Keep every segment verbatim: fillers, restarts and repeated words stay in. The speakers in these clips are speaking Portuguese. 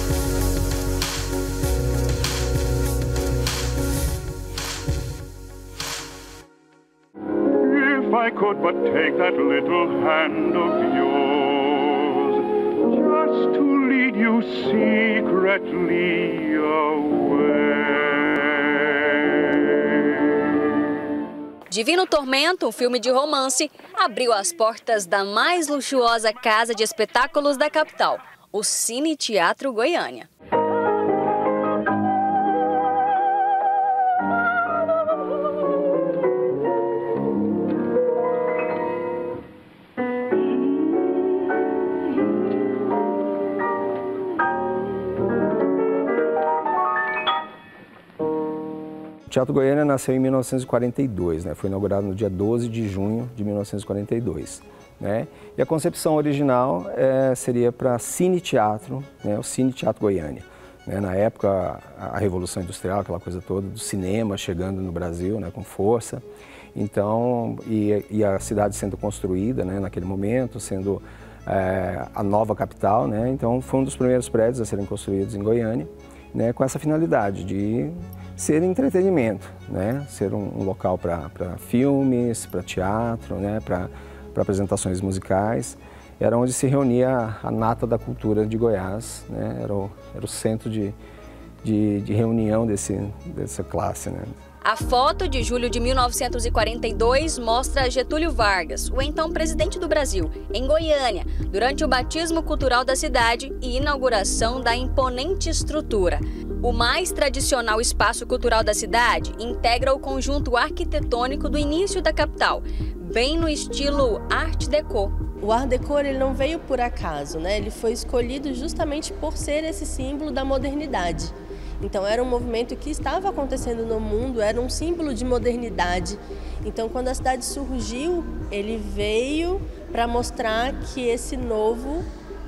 If I could but take that little hand of yours, just to lead you secretly away. Divino Tormento, um filme de romance, abriu as portas da mais luxuosa casa de espetáculos da capital, o Cine Teatro Goiânia. O Teatro Goiânia nasceu em mil novecentos e quarenta e dois, né? Foi inaugurado no dia doze de junho de mil novecentos e quarenta e dois. Né? E a concepção original é, seria para Cine Teatro, né? O Cine Teatro Goiânia. Né? Na época, a Revolução Industrial, aquela coisa toda do cinema chegando no Brasil, né? Com força. Então, e, e a cidade sendo construída, né? Naquele momento, sendo é, a nova capital. Né? Então, foi um dos primeiros prédios a serem construídos em Goiânia, né? Com essa finalidade de ser entretenimento, né? Ser um, um local para filmes, para teatro, né? Para apresentações musicais. Era onde se reunia a, a nata da cultura de Goiás, né? Era o, era o centro de, de, de reunião desse, dessa classe. Né? A foto de julho de mil novecentos e quarenta e dois mostra Getúlio Vargas, o então presidente do Brasil, em Goiânia, durante o batismo cultural da cidade e inauguração da imponente estrutura. O mais tradicional espaço cultural da cidade integra o conjunto arquitetônico do início da capital, bem no estilo Art Deco. O Art Deco ele não veio por acaso, né? Ele foi escolhido justamente por ser esse símbolo da modernidade. Então era um movimento que estava acontecendo no mundo, era um símbolo de modernidade. Então quando a cidade surgiu, ele veio para mostrar que esse novo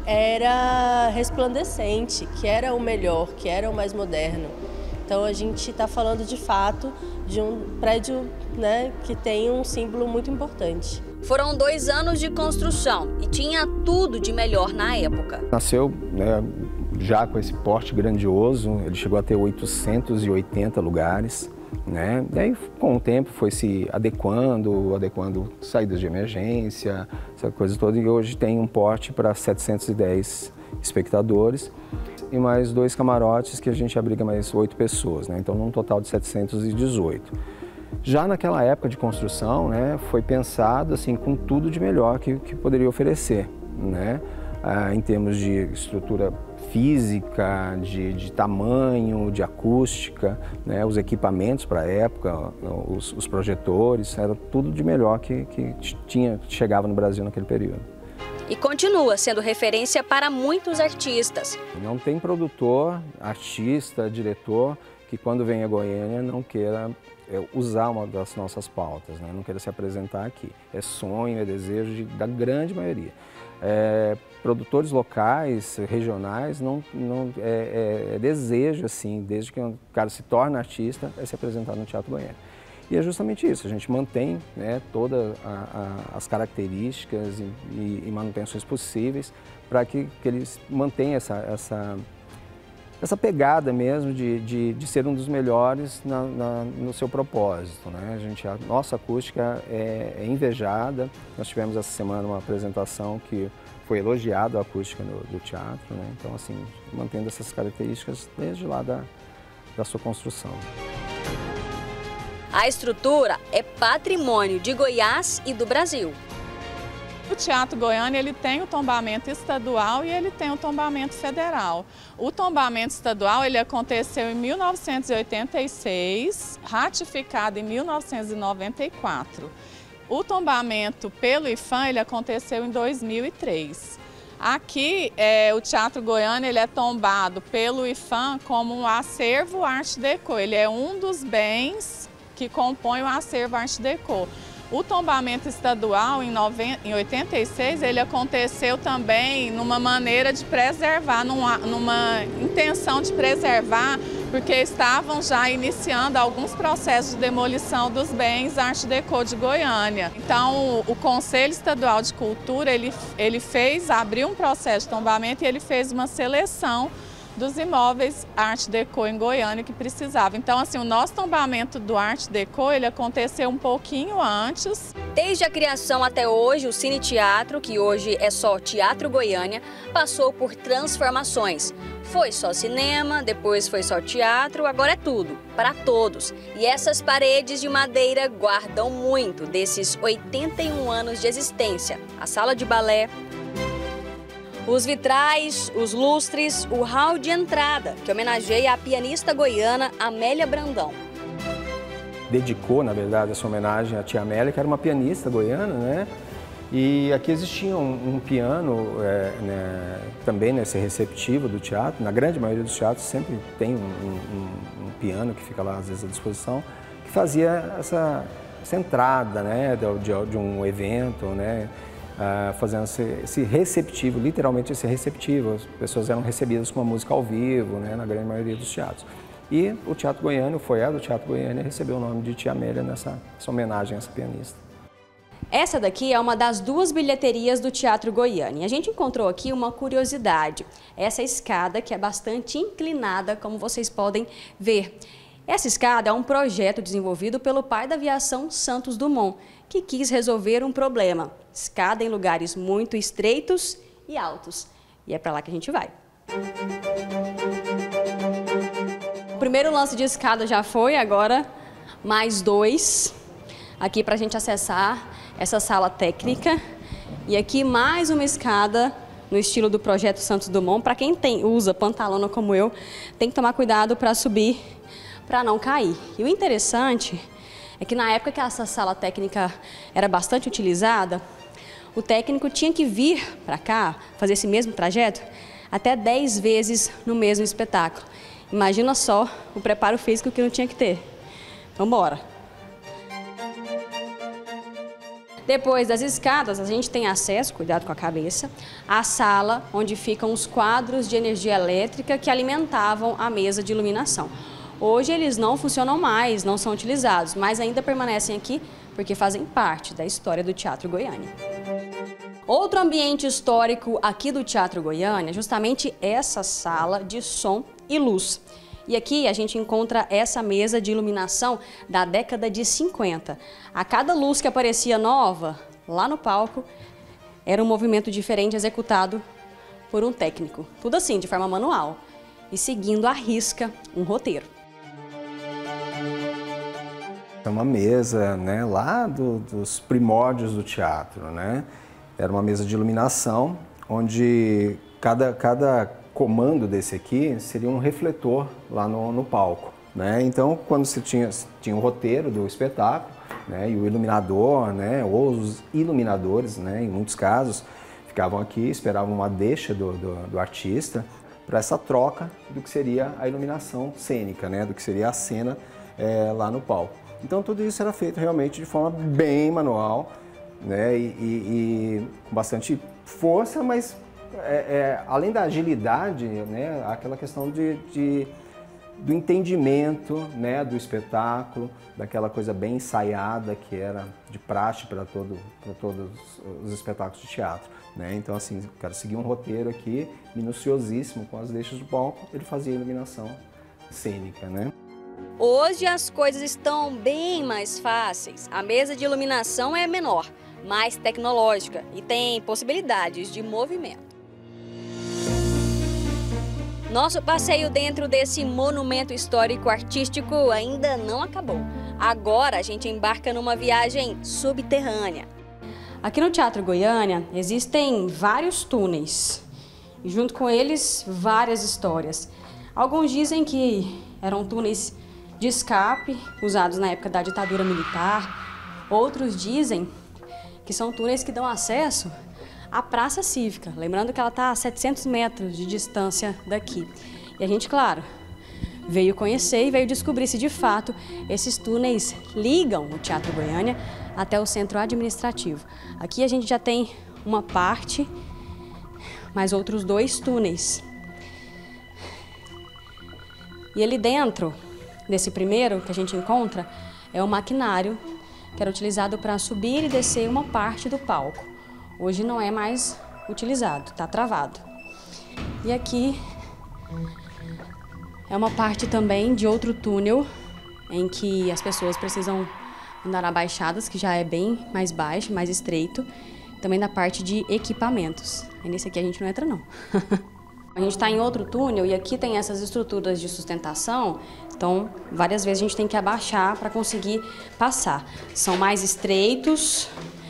era resplandecente, que era o melhor, que era o mais moderno. Então a gente está falando de fato de um prédio, né, que tem um símbolo muito importante. Foram dois anos de construção e tinha tudo de melhor na época. Nasceu, né, já com esse porte grandioso, ele chegou a ter oitocentos e oitenta lugares. Né? E aí, com o tempo, foi se adequando, adequando saídas de emergência, essa coisa toda. E hoje tem um porte para setecentos e dez espectadores e mais dois camarotes que a gente abriga mais oito pessoas, né? Então, num total de setecentos e dezoito. Já naquela época de construção, né, foi pensado assim, com tudo de melhor que, que poderia oferecer, né? Ah, em termos de estrutura física, de, de tamanho, de acústica, né? Os equipamentos para a época, os, os projetores, era tudo de melhor que, que tinha, que chegava no Brasil naquele período. E continua sendo referência para muitos artistas. Não tem produtor, artista, diretor que quando vem a Goiânia não queira usar uma das nossas pautas, né? Não queira se apresentar aqui. É sonho, é desejo de, da grande maioria. É, produtores locais, regionais, não, não, é, é, é desejo, assim, desde que o cara se torna artista, é se apresentar no Teatro Goiânia. E é justamente isso, a gente mantém, né, todas as características e, e, e manutenções possíveis para que, que eles mantenham essa, essa, essa pegada mesmo de, de, de ser um dos melhores na, na, no seu propósito. Né? A, gente, a nossa acústica é, é invejada. Nós tivemos essa semana uma apresentação que foi elogiada a acústica do, do teatro. Né? Então, assim, mantendo essas características desde lá da, da sua construção. A estrutura é patrimônio de Goiás e do Brasil. O Teatro Goiânia ele tem o tombamento estadual e ele tem o tombamento federal. O tombamento estadual ele aconteceu em mil novecentos e oitenta e seis, ratificado em mil novecentos e noventa e quatro. O tombamento pelo I F A M ele aconteceu em dois mil e três. Aqui, é, o Teatro Goiânia ele é tombado pelo I F A M como um acervo Art Deco. Ele é um dos bens que compõe o acervo Art Deco. O tombamento estadual, em, noventa, em oitenta e seis, ele aconteceu também numa maneira de preservar, numa, numa intenção de preservar, porque estavam já iniciando alguns processos de demolição dos bens Art Deco de Goiânia. Então, o Conselho Estadual de Cultura, ele, ele fez, abriu um processo de tombamento e ele fez uma seleção dos imóveis Art Deco em Goiânia que precisava. Então, assim, o nosso tombamento do Art Deco, ele aconteceu um pouquinho antes. Desde a criação até hoje, o Cine Teatro, que hoje é só Teatro Goiânia, passou por transformações. Foi só cinema, depois foi só teatro, agora é tudo, para todos. E essas paredes de madeira guardam muito desses oitenta e um anos de existência. A sala de balé, os vitrais, os lustres, o hall de entrada, que homenageia a pianista goiana Amélia Brandão. Dedicou, na verdade, essa homenagem à tia Amélia, que era uma pianista goiana, né? E aqui existia um, um piano, é, né, também nesse receptivo do teatro. Na grande maioria dos teatros sempre tem um, um, um piano que fica lá, às vezes, à disposição, que fazia essa, essa entrada, né, de, de um evento, né, uh, fazendo esse, esse receptivo, literalmente esse receptivo. As pessoas eram recebidas com uma música ao vivo, né, na grande maioria dos teatros. E o Teatro Goiânia, o foyer do Teatro Goiânia, recebeu o nome de Tia Amélia nessa essa homenagem a essa pianista. Essa daqui é uma das duas bilheterias do Teatro Goiânia. A gente encontrou aqui uma curiosidade. Essa escada que é bastante inclinada, como vocês podem ver. Essa escada é um projeto desenvolvido pelo pai da aviação Santos Dumont, que quis resolver um problema. Escada em lugares muito estreitos e altos. E é para lá que a gente vai. O primeiro lance de escada já foi, agora mais dois. Aqui para a gente acessar essa sala técnica. E aqui mais uma escada no estilo do projeto Santos Dumont. Para quem tem, usa pantalona como eu, tem que tomar cuidado para subir, para não cair. E o interessante é que na época que essa sala técnica era bastante utilizada, o técnico tinha que vir para cá, fazer esse mesmo trajeto, até dez vezes no mesmo espetáculo. Imagina só o preparo físico que não tinha que ter. Então, bora! Depois das escadas, a gente tem acesso, cuidado com a cabeça, à sala onde ficam os quadros de energia elétrica que alimentavam a mesa de iluminação. Hoje eles não funcionam mais, não são utilizados, mas ainda permanecem aqui porque fazem parte da história do Teatro Goiânia. Outro ambiente histórico aqui do Teatro Goiânia é justamente essa sala de som e luz. E aqui a gente encontra essa mesa de iluminação da década de cinquenta. A cada luz que aparecia nova, lá no palco, era um movimento diferente executado por um técnico. Tudo assim, de forma manual e seguindo à risca um roteiro. É uma mesa, né, lá do, dos primórdios do teatro, né? Era uma mesa de iluminação, onde cada, cada comando desse aqui seria um refletor lá no, no palco, né? Então, quando você tinha, tinha o roteiro do espetáculo, né, e o iluminador, né, ou os iluminadores, né, em muitos casos, ficavam aqui, esperavam uma deixa do, do, do artista para essa troca do que seria a iluminação cênica, né, do que seria a cena é, lá no palco. Então, tudo isso era feito realmente de forma bem manual, né, e, e, e com bastante força, mas é, é, além da agilidade, né, aquela questão de, de, do entendimento, né, do espetáculo, daquela coisa bem ensaiada que era de praxe para todo, para todos os espetáculos de teatro, né? Então, assim, o cara seguia um roteiro aqui, minuciosíssimo, com as deixas do palco, ele fazia a iluminação cênica, né? Hoje as coisas estão bem mais fáceis. A mesa de iluminação é menor, mais tecnológica e tem possibilidades de movimento. Nosso passeio dentro desse monumento histórico-artístico ainda não acabou. Agora a gente embarca numa viagem subterrânea. Aqui no Teatro Goiânia existem vários túneis e junto com eles várias histórias. Alguns dizem que eram túneis de escape usados na época da ditadura militar. Outros dizem que são túneis que dão acesso à Praça Cívica, lembrando que ela está a setecentos metros de distância daqui. E a gente, claro, veio conhecer e veio descobrir se de fato esses túneis ligam o Teatro Goiânia até o centro administrativo. Aqui a gente já tem uma parte, mais outros dois túneis. E ali dentro, nesse primeiro que a gente encontra, é um maquinário que era utilizado para subir e descer uma parte do palco. Hoje não é mais utilizado, está travado. E aqui É uma parte também de outro túnel em que as pessoas precisam andar abaixadas, que já é bem mais baixo, mais estreito. Também da parte de equipamentos. E nesse aqui a gente não entra, não. A gente está em outro túnel e aqui tem essas estruturas de sustentação, então várias vezes a gente tem que abaixar para conseguir passar. São mais estreitos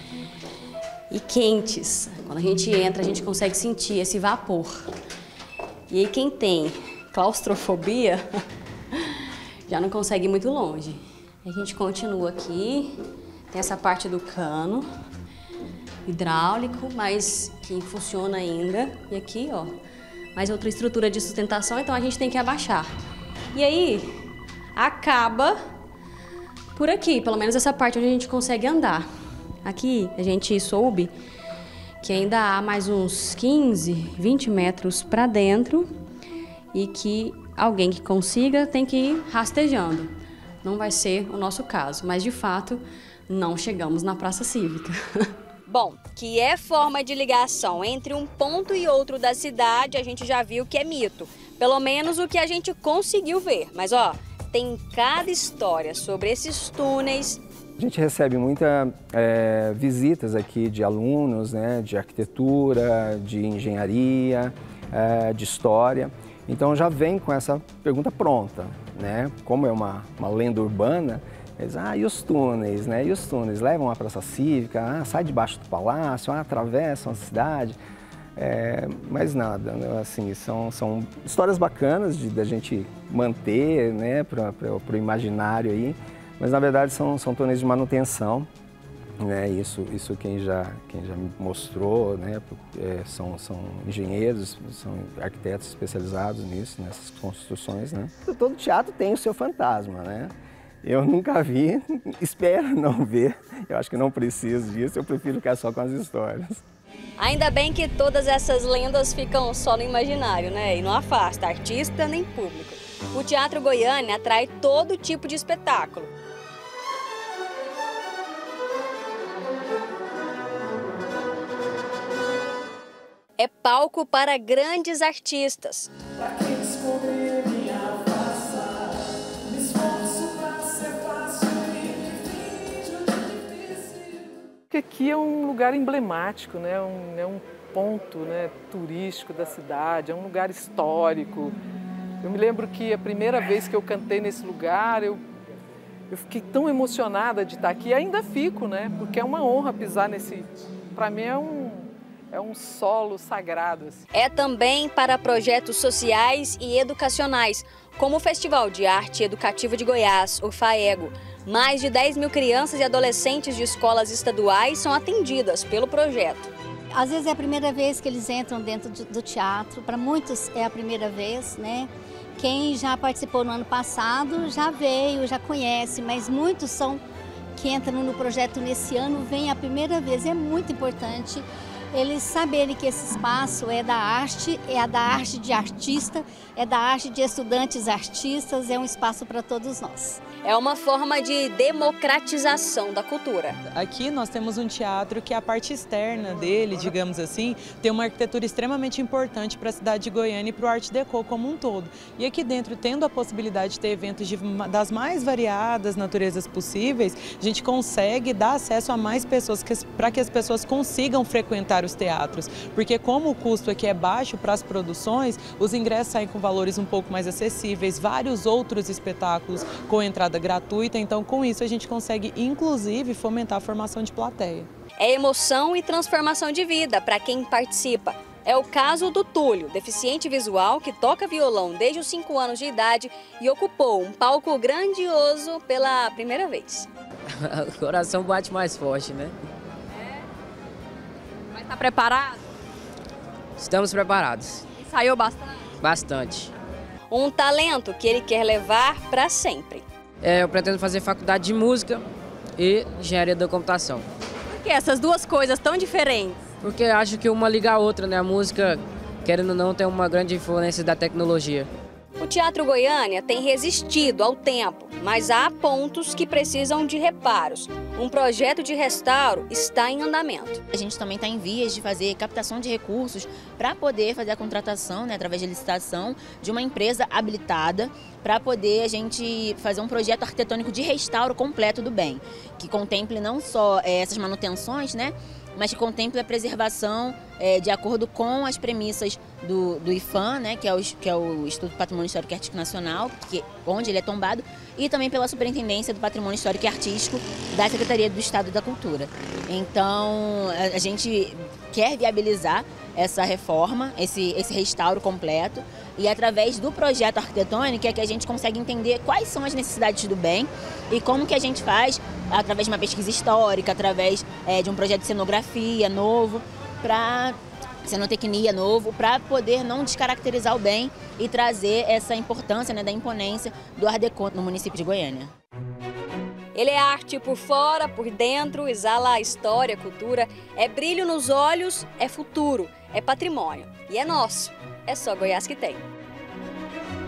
e quentes. Quando a gente entra, a gente consegue sentir esse vapor. E aí quem tem claustrofobia já não consegue ir muito longe. A gente continua aqui, tem essa parte do cano hidráulico, mas que funciona ainda. E aqui, ó, mais outra estrutura de sustentação, então a gente tem que abaixar. E aí, acaba por aqui, pelo menos essa parte onde a gente consegue andar. Aqui, a gente soube que ainda há mais uns quinze, vinte metros para dentro e que alguém que consiga tem que ir rastejando. Não vai ser o nosso caso, mas de fato, não chegamos na Praça Cívica. Bom, que é forma de ligação entre um ponto e outro da cidade, a gente já viu que é mito. Pelo menos o que a gente conseguiu ver. Mas, ó, tem cada história sobre esses túneis. A gente recebe muitas é, visitas aqui de alunos, né, de arquitetura, de engenharia, é, de história. Então já vem com essa pergunta pronta, né? Como é uma, uma lenda urbana, eles, ah, e os túneis, né? E os túneis levam à Praça Cívica, ah, sai debaixo do palácio, ah, atravessam a cidade, é, mas nada, né? Assim, são, são histórias bacanas de da gente manter, né, para o imaginário aí, mas na verdade são, são túneis de manutenção, né? Isso, isso quem já, quem já me mostrou, né? É, são, são engenheiros, são arquitetos especializados nisso, nessas construções, né? Todo teatro tem o seu fantasma, né? Eu nunca vi, espero não ver, eu acho que não preciso disso, eu prefiro ficar só com as histórias. Ainda bem que todas essas lendas ficam só no imaginário, né? E não afasta artista nem público. O Teatro Goiânia atrai todo tipo de espetáculo. É palco para grandes artistas. Aqui é um lugar emblemático, né? um, é um ponto, né, turístico da cidade, é um lugar histórico. Eu me lembro que a primeira vez que eu cantei nesse lugar, eu, eu fiquei tão emocionada de estar aqui, e ainda fico, né? Porque é uma honra pisar nesse... Para mim é um, é um solo sagrado. Assim. É também para projetos sociais e educacionais, como o Festival de Arte Educativa de Goiás, o FAEGO. Mais de dez mil crianças e adolescentes de escolas estaduais são atendidas pelo projeto. Às vezes é a primeira vez que eles entram dentro do teatro, para muitos é a primeira vez, né? Quem já participou no ano passado já veio, já conhece, mas muitos são que entram no projeto nesse ano, vêm a primeira vez. É muito importante eles saberem que esse espaço é da arte, é da arte de artista, é da arte de estudantes artistas, é um espaço para todos nós. É uma forma de democratização da cultura. Aqui nós temos um teatro que a parte externa dele, digamos assim, tem uma arquitetura extremamente importante para a cidade de Goiânia e para o Art Deco como um todo. E aqui dentro, tendo a possibilidade de ter eventos de, das mais variadas naturezas possíveis, a gente consegue dar acesso a mais pessoas para que as pessoas consigam frequentar os teatros. Porque como o custo aqui é baixo para as produções, os ingressos saem com valores um pouco mais acessíveis, vários outros espetáculos com entrada gratuita, então com isso a gente consegue inclusive fomentar a formação de plateia. É emoção e transformação de vida para quem participa. É o caso do Túlio, deficiente visual que toca violão desde os cinco anos de idade e ocupou um palco grandioso pela primeira vez. O coração bate mais forte, né? É? Mas está preparado? Estamos preparados. Ensaiou bastante? Bastante. Um talento que ele quer levar para sempre. É, eu pretendo fazer faculdade de música e engenharia da computação. Por que essas duas coisas tão diferentes? Porque acho que uma liga a outra, né? A música, querendo ou não, tem uma grande influência da tecnologia. O Teatro Goiânia tem resistido ao tempo, mas há pontos que precisam de reparos. Um projeto de restauro está em andamento. A gente também está em vias de fazer captação de recursos para poder fazer a contratação, né, através de licitação, de uma empresa habilitada para poder a gente fazer um projeto arquitetônico de restauro completo do bem, que contemple não só é, essas manutenções, né, mas que contemple a preservação é, de acordo com as premissas do, do IPHAN, né, que, é o, que é o Instituto do Patrimônio Histórico e Artístico Nacional, que, onde ele é tombado, e também pela Superintendência do Patrimônio Histórico e Artístico da Secretaria do Estado da Cultura. Então, a, a gente quer viabilizar essa reforma, esse, esse restauro completo, e através do projeto arquitetônico é que a gente consegue entender quais são as necessidades do bem e como que a gente faz, através de uma pesquisa histórica, através é, de um projeto de cenografia novo, para cenotecnia novo, para poder não descaracterizar o bem e trazer essa importância, né, da imponência do Art Deco no município de Goiânia. Ele é arte por fora, por dentro, exala a história, a cultura, é brilho nos olhos, é futuro, é patrimônio e é nosso. É só Goiás que tem.